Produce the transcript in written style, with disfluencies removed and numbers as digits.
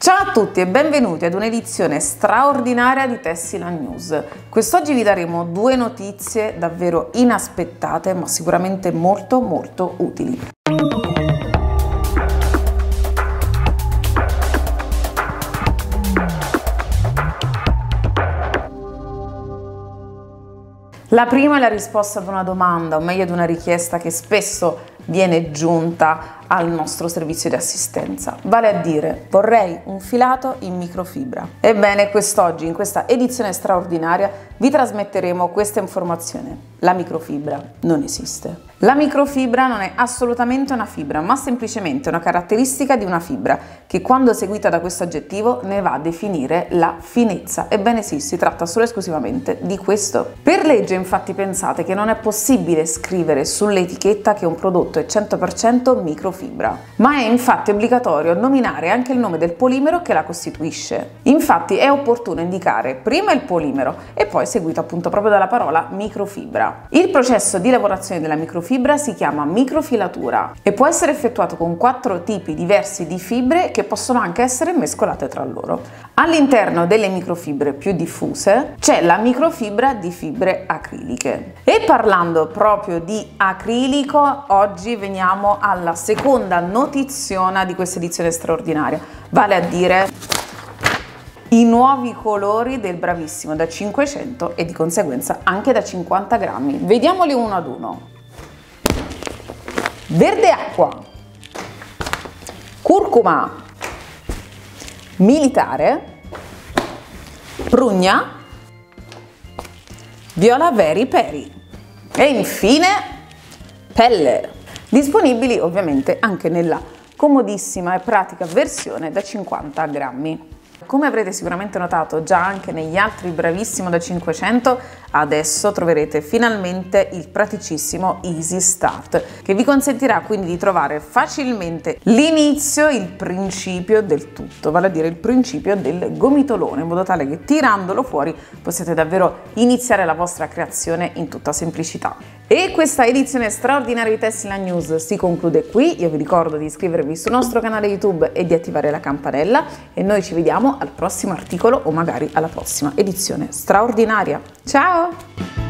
Ciao a tutti e benvenuti ad un'edizione straordinaria di Tessila News. Quest'oggi vi daremo due notizie davvero inaspettate ma sicuramente molto utili. La prima è la risposta ad una domanda, o meglio ad una richiesta che spesso viene giunta al nostro servizio di assistenza, vale a dire: vorrei un filato in microfibra. Ebbene, quest'oggi in questa edizione straordinaria vi trasmetteremo questa informazione: la microfibra non esiste. La microfibra non è assolutamente una fibra, ma semplicemente una caratteristica di una fibra che, quando seguita da questo aggettivo, ne va a definire la finezza. Ebbene sì, si tratta solo e esclusivamente di questo. Per legge, infatti, pensate che non è possibile scrivere sull'etichetta che un prodotto è 100% microfibra, ma è infatti obbligatorio nominare anche il nome del polimero che la costituisce. Infatti è opportuno indicare prima il polimero e poi seguito appunto proprio dalla parola microfibra. Il processo di lavorazione della microfibra si chiama microfilatura e può essere effettuato con 4 tipi diversi di fibre che possono anche essere mescolate tra loro. All'interno delle microfibre più diffuse c'è la microfibra di fibre acriliche. E parlando proprio di acrilico, oggi veniamo alla seconda notiziona di questa edizione straordinaria, vale a dire i nuovi colori del Bravissimo da 500 e di conseguenza anche da 50 grammi. Vediamoli uno ad uno. Verde acqua, curcuma, militare, prugna, viola veri peri e infine pelle, disponibili ovviamente anche nella comodissima e pratica versione da 50 grammi. Come avrete sicuramente notato già anche negli altri Bravissimo da 500, adesso troverete finalmente il praticissimo Easy Start, che vi consentirà quindi di trovare facilmente l'inizio, il principio del tutto, vale a dire il principio del gomitolone, in modo tale che tirandolo fuori possiate davvero iniziare la vostra creazione in tutta semplicità. E questa edizione straordinaria di Tessila News si conclude qui. Io vi ricordo di iscrivervi sul nostro canale YouTube e di attivare la campanella e noi ci vediamo al prossimo articolo o magari alla prossima edizione straordinaria. Ciao!